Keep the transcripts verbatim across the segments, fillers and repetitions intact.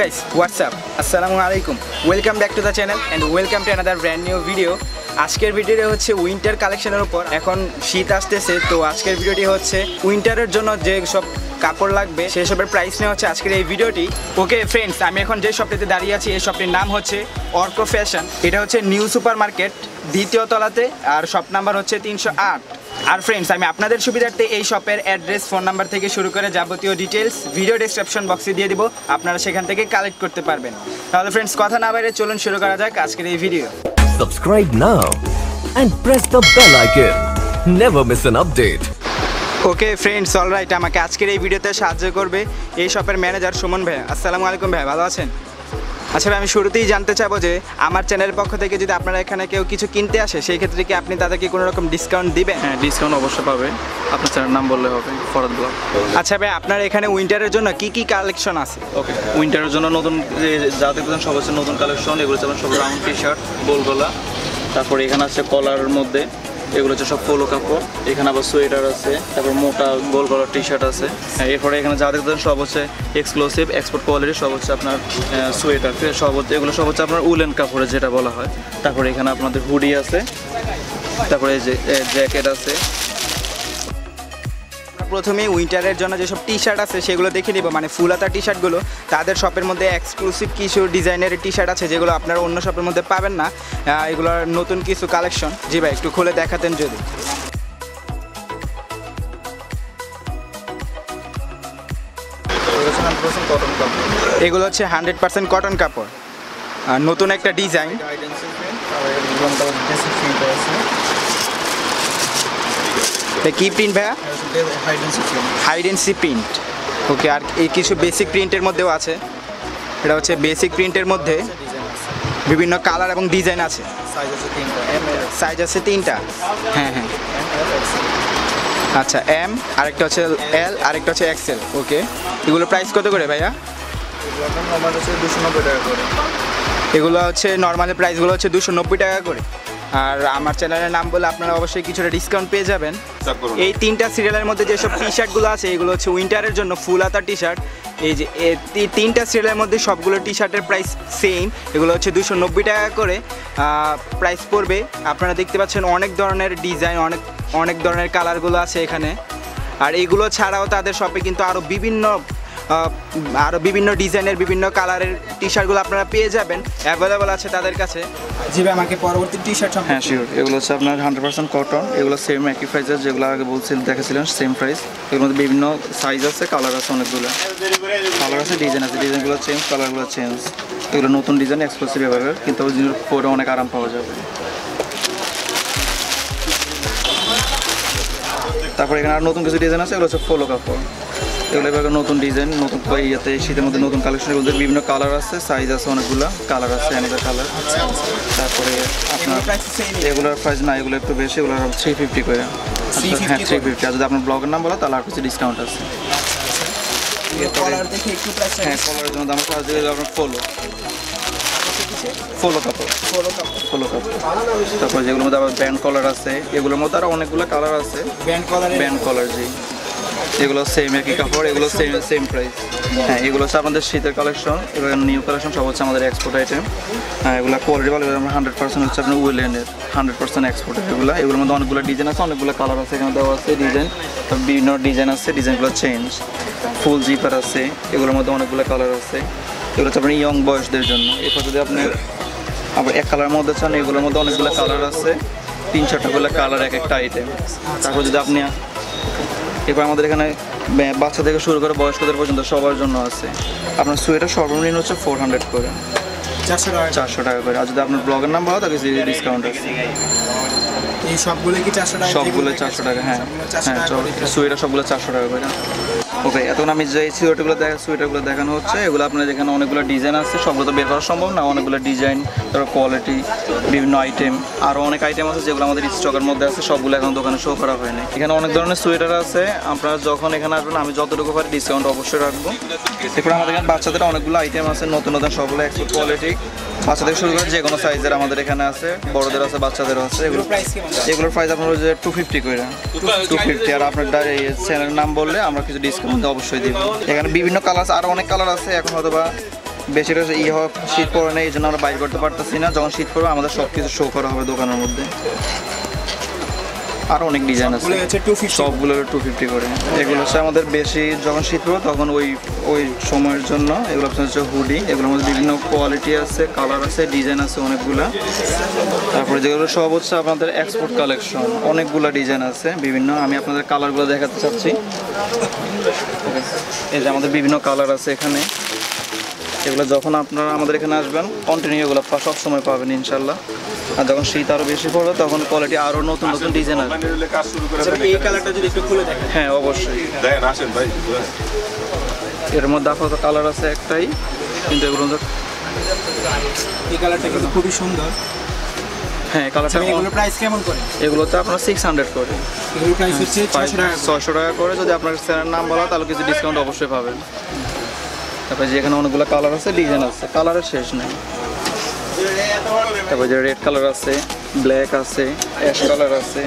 guys, what's up? Assalamu alaikum. Welcome back to the channel and welcome to another brand new video. আজকের ভিডিওটা হচ্ছে winter কালেকশনের উপর। এখন শীত আসতেছে, তো আজকের ভিডিওটি হচ্ছে উইন্টারের জন্য যে সব কাপড় লাগবে সেই সবের প্রাইস নিয়ে হচ্ছে আজকের এই ভিডিওটি। ওকে ফ্রেন্ডস, আমি এখন যে শপটিতে দাঁড়িয়ে আছি এই শপটির নাম হচ্ছে অর্ক ফ্যাশন। এটা হচ্ছে নিউ সুপার মার্কেট দ্বিতীয় তলাতে, আর শপ নাম্বার হচ্ছে তিনশো আট। আর ফ্রেন্ডস, আমি আপনাদের সুবিধার্থে এই শপের অ্যাড্রেস, ফোন নাম্বার থেকে শুরু করে যাবতীয় ডিটেলস ভিডিও ডেসক্রিপশন বক্সে দিয়ে দিব, আপনারা সেখান থেকে কালেক্ট করতে পারবেন। তাহলে ফ্রেন্ডস, কথা না বাইরে চলুন শুরু করা যাক আজকের এই video. Subscribe now and press the bell icon. Never miss an update. Okay friends, alright, আমাকে আজকের এই ভিডিওতে সাহায্য করবে এই শপের ম্যানেজার সুমন ভাই। আসসালামু আলাইকুম ভাই, ভালো আছেন? আচ্ছা ভাই, আমি শুরুতেই জানতে চাবো যে আমার চ্যানেলের পক্ষ থেকে যদি আপনারা এখানে কেউ কিছু কিনতে আসে সেই ক্ষেত্রে কি আপনি তাদেরকে কোনো রকম ডিসকাউন্ট দিবেন? হ্যাঁ, ডিসকাউন্ট অবশ্যই পাবে। আপনার চ্যানেল নাম বললে হবে, ফরাদ ব্লগ। আচ্ছা ভাই, আপনার এখানে উইন্টারের জন্য কি কি কালেকশন আছে? ওকে, উইন্টারের জন্য নতুন যে যা দেখবেন সব হচ্ছে নতুন কালেকশন। এগুলো হচ্ছে সব রাউন্ড টি শার্ট, গোল গলা, তারপরে এখানে আছে কলারের মধ্যে, এগুলো হচ্ছে সব পোলো কাপড়। এখানে আবার সোয়েটার আছে, তারপর মোটা গোল গলার টি শার্ট আছে। হ্যাঁ, এরপরে এখানে যা দেখতেন সব হচ্ছে এক্সক্লুসিভ এক্সপোর্ট কোয়ালিটি, সব হচ্ছে আপনার সোয়েটার, সব হচ্ছে এগুলো সব হচ্ছে আপনার উলেন কাপড়ে যেটা বলা হয়। তারপরে এখানে আপনাদের হুডি আছে, তারপরে যে জ্যাকেট আছে। প্রথমে উইন্টারের জন্য যেসব টি শার্ট আছে সেগুলো দেখে নিব, মানে ফুল হাতা টি শার্টগুলো। তাদের শপের মধ্যে এক্সক্লুসিভ কিছু ডিজাইনের টি শার্ট আছে যেগুলো আপনারা অন্য শপের মধ্যে পাবেন না। এগুলোর নতুন কিছু কালেকশন। জি ভাই, একটু খুলে দেখাতেন যদি। এগুলো হচ্ছে হান্ড্রেড পার্সেন্ট কটন কাপড়, আর নতুন একটা ডিজাইন। কি প্রিন্ট ভাইয়া? Hide and seek print. Okay, আর এই কিছু বেসিক প্রিন্টের মধ্যেও আছে। এটা হচ্ছে বেসিক প্রিন্টের মধ্যে বিভিন্ন কালার এবং ডিজাইন আছে। সাইজ আছে তিনটা। হ্যাঁ হ্যাঁ, আচ্ছা, এম, আরেকটা হচ্ছে এল, আরেকটা হচ্ছে এক্সেল। ওকে, এগুলো প্রাইস কত করে ভাইয়া? দুশো নব্বই টাকা করে। এগুলো হচ্ছে নর্মালের প্রাইসগুলো হচ্ছে দুশো নব্বই টাকা করে। আর আমার চ্যানেলের নাম বলে আপনারা অবশ্যই কিছুটা ডিসকাউন্ট পেয়ে যাবেন। এই তিনটা সিরিয়ালের মধ্যে যেসব টি শার্টগুলো আছে এগুলো হচ্ছে উইন্টারের জন্য ফুল হাতা টি শার্ট। এই যে তিনটা সিরিয়ালের মধ্যে সবগুলো টি শার্টের প্রাইস সেম। এগুলো হচ্ছে দুশো নব্বই টাকা করে প্রাইস পড়বে। আপনারা দেখতে পাচ্ছেন অনেক ধরনের ডিজাইন, অনেক অনেক ধরনের কালারগুলো আছে এখানে। আর এগুলো ছাড়াও তাদের শপে কিন্তু আরও বিভিন্ন আরও বিভিন্ন ডিজাইনের বিভিন্ন কালারের টি শার্টগুলো আপনারা পেয়ে যাবেন, অ্যাভেলেবল আছে তাদের কাছে। জি ভাই, আমাকে পরবর্তী টি শার্ট। হ্যাঁ শিওর, এগুলো হচ্ছে আপনার হান্ড্রেড পার্সেন্ট কটন। এগুলো সেম একই প্রাইসের যেগুলো আগে বলছিলেন দেখেছিলেন, সেম প্রাইস। এগুলোর মধ্যে বিভিন্ন সাইজ আছে, কালার আছে, অনেকগুলো কালার আছে, ডিজাইন আছে। ডিজাইনগুলো চেঞ্জ, কালারগুলো চেঞ্জ। এগুলো নতুন ডিজাইন, এক্সক্লুসিভ এভাবে, কিন্তু পরে অনেক আরাম পাওয়া যাবে। তারপরে এখানে আর নতুন কিছু ডিজাইন আছে, এগুলো হচ্ছে ফলো কাপড়। এগুলো এবার নতুন ডিজাইন, নতুন ইয়েতে শীতের মধ্যে নতুন কালেকশন। এগুলো বিভিন্ন কালার আছে, সাইজ আছে, অনেকগুলো কালার আছে, অনেকটা কালার। তারপরে আপনার এগুলোর প্রাইস না, এগুলো একটু বেশি, এগুলো থ্রি ফিফটি করে। হ্যাঁ, থ্রি ফিফটি। আর যদি আপনার ব্লগের নাম বলো তাহলে আর কিছু ডিসকাউন্ট আছে। হ্যাঁ, কলারের জন্য দাম আছে আপনার ফলো ফলো কাপড় ফলো কাপড় ফলো কাপড় তারপরে যেগুলোর মধ্যে আবার ব্যান্ড কলার আছে, এগুলোর মধ্যে আরও অনেকগুলো কালার আছে। ব্যান্ড কলার ব্যান্ড কলার জি, এগুলো সেম একই কাপড়, এগুলো সেম সেম প্রাইস। হ্যাঁ, এগুলো হচ্ছে আমাদের শীতের কালেকশন, এগুলো নিউ কালেকশন, সব হচ্ছে আমাদের এক্সপোর্ট আইটেম। হ্যাঁ, এগুলো কোয়ালিটি ভালো, আমরা হান্ড্রেড পার্সেন্ট হচ্ছে আপনার উইলেনের, হান্ড্রেড পার্সেন্ট এক্সপোর্ট। এগুলো এগুলোর মধ্যে অনেকগুলো ডিজাইন আছে, অনেকগুলো কালার আছে, এখানে দেওয়া আছে ডিজাইন, বিভিন্ন ডিজাইন আছে, ডিজাইনগুলো চেঞ্জ। ফুল জিপার আছে, এগুলোর মধ্যে অনেকগুলো কালার আছে। এগুলো হচ্ছে আপনার ইয়ং বয়সদের জন্য। এরপর যদি আপনি আবার এক কালারের মধ্যে চান, এগুলোর মধ্যে অনেকগুলো কালার আছে, তিন চারটা করে কালার এক একটা আইটেম। তারপর যদি আপনি এরপর আমাদের এখানে বাচ্চা থেকে শুরু করে বয়স্কদের পর্যন্ত সবার জন্য আছে। আপনার সোয়েটার সর্বনিম্ন হচ্ছে ফোর হান্ড্রেড করে, চারশো টাকা চারশো টাকা করে। আর যদি আপনার ব্লগের নাম বলো তাহলে ডিসকাউন্ট আছে। এই সবগুলো কি চারশো টাকা? সবগুলো চারশো টাকা। হ্যাঁ হ্যাঁ, সোয়েটার সবগুলো চারশো টাকা করে। ওকে, এখন আমি যে সোয়েটারগুলো দেখা সোয়েটারগুলো দেখানো হচ্ছে, এগুলো আপনার যেখানে অনেকগুলো ডিজাইন আছে, সবগুলো তো বের করা সম্ভব না। অনেকগুলো ডিজাইন, তারপর কোয়ালিটি, বিভিন্ন আইটেম, আরও অনেক আইটেম আছে যেগুলো আমাদের স্টকের মধ্যে আছে, সবগুলো এখন দোকানে শো করা হয়নি। এখানে অনেক ধরনের সোয়েটার আছে, আপনারা যখন এখানে আসবেন আমি যতটুকু পারি ডিসকাউন্ট অবশ্যই রাখবো। এরপর আমাদের এখানে বাচ্চাদের অনেকগুলো আইটেম আছে, নতুন নতুন সবগুলো এক্সপোর্ট কোয়ালিটি, বাচ্চা থেকে শুরু করে যে কোনো সাইজের আমাদের এখানে আছে, বড়দের আছে, বাচ্চাদেরও আছে। এগুলো এগুলোর প্রাইস আপনার যে টু ফিফটি করে, টু ফিফটি। আর আপনার চ্যানেলের নাম বললে আমরা কিছু ডিসকাউন্ট অবশ্যই দিব। এখানে বিভিন্ন কালার আছে, আরও অনেক কালার আছে, এখন হয়তো বা বেশিটা ই হওয়া শীত পড়ে নেই, এই জন্য আমরা বাইর করতে পারতেছি না। যখন শীত পড়বে আমাদের সব কিছু শো করা হবে দোকানের মধ্যে। আরও অনেক ডিজাইন আছে, সবগুলো টু ফিফটি করে। এগুলো হচ্ছে আমাদের বেশি যখন শীত পড়বে তখন ওই ওই সময়ের জন্য। এগুলো হচ্ছে হুডি, এগুলোর মধ্যে বিভিন্ন কোয়ালিটি আছে, কালার আছে, ডিজাইন আছে অনেকগুলা। তারপরে যেগুলো সব হচ্ছে আপনাদের এক্সপোর্ট কালেকশন, অনেকগুলো ডিজাইন আছে বিভিন্ন। আমি আপনাদের কালারগুলো দেখাতে চাচ্ছি। এই যে আমাদের বিভিন্ন কালার আছে এখানে। এগুলো যখন আপনারা আমাদের এখানে আসবেন কন্টিনিউ এগুলো সব সময় পাবেন ইনশাল্লাহ। আর যখন শীত আরও বেশি পড়বে তখন কোয়ালিটি আরও নতুন নতুন ডিজাইন আসবে। এই কালারটা যদি একটু খুলে দেখেন। হ্যাঁ অবশ্যই, এর মধ্যে আপাতত কালার আছে একটাই, কিন্তু এগুলো এই কালারটা কিন্তু খুবই সুন্দর। হ্যাঁ কালারটা। এগুলোর প্রাইস কেমন করে? এগুলোতে আপনার সিক্স হান্ড্রেড করে, এগুলোর প্রাইস হচ্ছে ছয়শো টাকা ছয়শো টাকা করে। যদি আপনার চ্যানেল নাম বলা তাহলে কিছু ডিসকাউন্ট অবশ্যই পাবেন। তারপরে যেখানে অনেকগুলো কালার আছে, ডিজাইন আছে, কালারের শেষ নেই। তারপরে যে রেড কালার আছে, ব্ল্যাক আছে, অ্যাশ কালার আছে।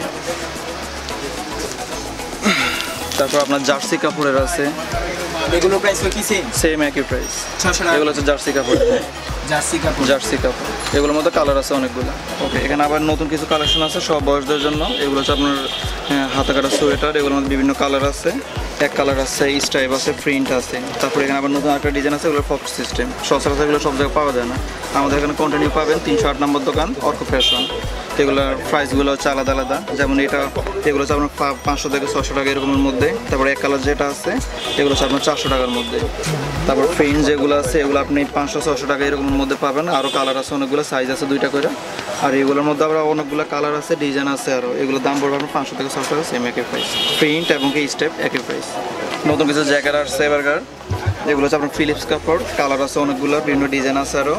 তারপর আপনার জার্সি কাপড়ের আছে। এগুলোর প্রাইস কি সেম? সেম একই প্রাইস, ছয়শো টাকা। এগুলো হচ্ছে জার্সি কাপড়। জার্সি কাপড়, জার্সি কাপড়। এগুলোর মধ্যে কালার আছে অনেকগুলো। ওকে, এখানে আবার নতুন কিছু কালেকশন আছে সব বয়সদের জন্য। এগুলো হচ্ছে আপনার হাতে কাটা সোয়েটার, এগুলোর মধ্যে বিভিন্ন কালার আছে। এক কালার আছে, স্টাইপ আছে, প্রিন্ট আছে। তারপরে এখানে আবার নতুন একটা ডিজাইন আছে, এগুলো ফক্স সিস্টেম। সচরাচর এগুলো সব জায়গায় পাওয়া যায় না। আমাদের এখানে কন্টিনিউ পাবেন তিনশো আট নম্বর দোকান, অর্ক ফ্যাশন। এগুলোর প্রাইসগুলো হচ্ছে আলাদা আলাদা। যেমন এটা, এগুলো হচ্ছে আপনার পাঁচশো থেকে ছশো টাকা এরকমের মধ্যে। তারপরে এক কালার যেটা আছে এগুলো হচ্ছে আপনার চারশো টাকার মধ্যে। তারপর প্রিন্ট যেগুলো আছে এগুলো আপনি পাঁচশো ছশো টাকা এরকমের মধ্যে পাবেন। আরও কালার আছে অনেকগুলো, সাইজ আছে দুইটা করে। আর এগুলোর মধ্যে আবার অনেকগুলো কালার আছে, ডিজাইন আছে আরও। এগুলোর দাম পড়বে আপনার পাঁচশো থেকে ছশো টাকা, সেম একই প্রাইস। প্রিন্ট এবং কি স্টেপ একই প্রাইস। নতুন কিছু জ্যাকেট আসছে এবারকার, এগুলো হচ্ছে আপনার ফিলিপস কাপড়। কালার আছে অনেকগুলো, বিভিন্ন ডিজাইন আছে আরও।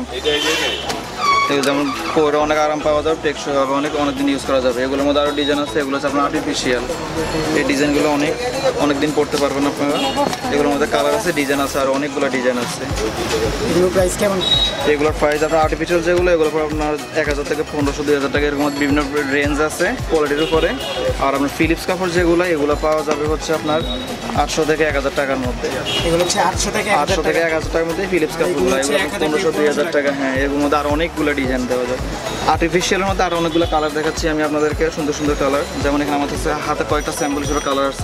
এগুলো যেমন পরে অনেক আরাম পাওয়া যাবে, টেকসই হবে, অনেক অনেক দিন ইউজ করা যাবে। এগুলোর মধ্যে আরও ডিজাইন আছে, এগুলো হচ্ছে আপনার আর্টিফিশিয়াল। এই ডিজাইনগুলো অনেক অনেক দিন পড়তে পারবেন আপনারা। এগুলোর মধ্যে কালার আছে, ডিজাইন আছে, আর অনেকগুলো ডিজাইন আছে। এগুলোর প্রাইস কেমন? এগুলোর প্রাইস আপনার আর্টিফিশিয়াল যেগুলো, এগুলো আপনার এক হাজার থেকে পনেরোশো দুই হাজার টাকা এরকম বিভিন্ন রেঞ্জ আছে কোয়ালিটির উপরে। আর আপনার ফিলিপস কাপড় যেগুলো, এগুলো পাওয়া যাবে হচ্ছে আপনার আটশো থেকে এক হাজার টাকার মধ্যে। এগুলো হচ্ছে আটশো থেকে আটশো থেকে এক হাজার টাকার মধ্যে ফিলিপস কাপড়গুলো, এগুলো পনেরোশো দুই হাজার টাকা। হ্যাঁ, এর মধ্যে আরও অনেকগুলো ডিজাইন দেওয়া যায়। আর্টিফিশিয়ালের মধ্যে আরও অনেকগুলো কালার দেখাচ্ছি আমি আপনাদেরকে, সুন্দর সুন্দর কালার। যেমন এখানে আমাদের হাতে কয়েকটা স্যাম্পল হিসেবে কালার আছে,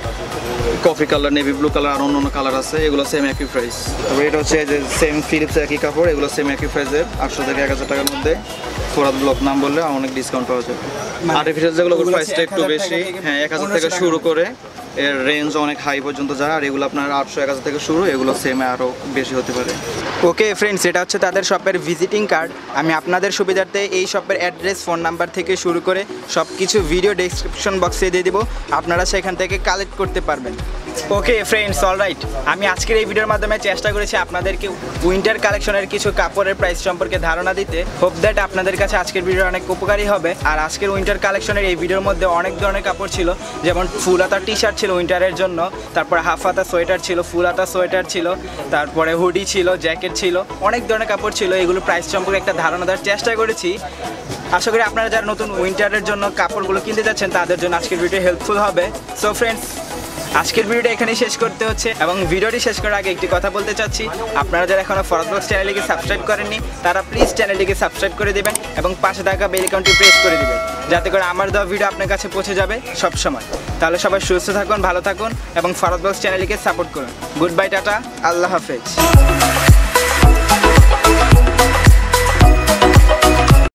coffee colour, navy blue colour, আর অন্য অন্য কালার আছে। এগুলো সেম একই প্রাইস। তারপরে এটা হচ্ছে যে সেম ফিলিপস একই কাপড়, এগুলো সেম একই প্রাইসের, আটশো থেকে এক হাজার টাকার মধ্যে। ফোরাত ব্লক নাম বললে অনেক ডিসকাউন্ট পাওয়া যাবে। আর্টিফিশিয়াল যেগুলো প্রাইসটা একটু বেশি, হ্যাঁ এক হাজার থেকে শুরু করে এর রেঞ্জ অনেক হাই পর্যন্ত যায়। আর এগুলো আপনার আটশো এক হাজার থেকে শুরু, এগুলো সেম আরও বেশি হতে পারে। ওকে ফ্রেন্ডস, এটা হচ্ছে তাদের শপের ভিজিটিং কার্ড। আমি আপনাদের সুবিধার্থে এই শপের অ্যাড্রেস, ফোন নাম্বার থেকে শুরু করে সব কিছু ভিডিও ডেসক্রিপশন বক্সে দিয়ে দেবো, আপনারা সেখান থেকে কালেক্ট করতে পারবেন। ওকে ফ্রেন্ডস, অলরাইট, আমি আজকের এই ভিডিওর মাধ্যমে চেষ্টা করেছি আপনাদেরকে উইন্টার কালেকশনের কিছু কাপড়ের প্রাইস সম্পর্কে ধারণা দিতে। হোপ দ্যাট আপনাদের কাছে আজকের ভিডিও অনেক উপকারী হবে। আর আজকের উইন্টার কালেকশনের এই ভিডিওর মধ্যে অনেক ধরনের কাপড় ছিল, যেমন ফুল হাতা টি শার্ট ছিল উইন্টারের জন্য, তারপরে হাফ হাতা সোয়েটার ছিল, ফুল হাতা সোয়েটার ছিল, তারপরে হুডি ছিল, জ্যাকেট ছিল, অনেক ধরনের কাপড় ছিল। এগুলো প্রাইস সম্পর্কে একটা ধারণা দেওয়ার চেষ্টা করেছি। আশা করি আপনারা যারা নতুন উইন্টারের জন্য কাপড়গুলো কিনতে যাচ্ছেন তাদের জন্য আজকের ভিডিও হেল্পফুল হবে। সো ফ্রেন্ডস, আজকের ভিডিওটা এখানেই শেষ করতে হচ্ছে, এবং ভিডিওটি শেষ করার আগে একটি কথা বলতে চাচ্ছি, আপনারা যারা এখনও ফরাদ ব্লগস চ্যানেলটিকে সাবস্ক্রাইব করেননি তারা প্লিজ চ্যানেলটিকে সাবস্ক্রাইব করে দেবেন এবং পাশে থাকা বেল আইকনটি প্রেস করে দেবেন, যাতে করে আমার দেওয়া ভিডিও আপনার কাছে পৌঁছে যাবে সব সময়। তাহলে সবাই সুস্থ থাকুন, ভালো থাকুন এবং ফরাদ ব্লগস চ্যানেলটিকে সাপোর্ট করুন। গুড বাই, টাটা, আল্লাহ হাফেজ।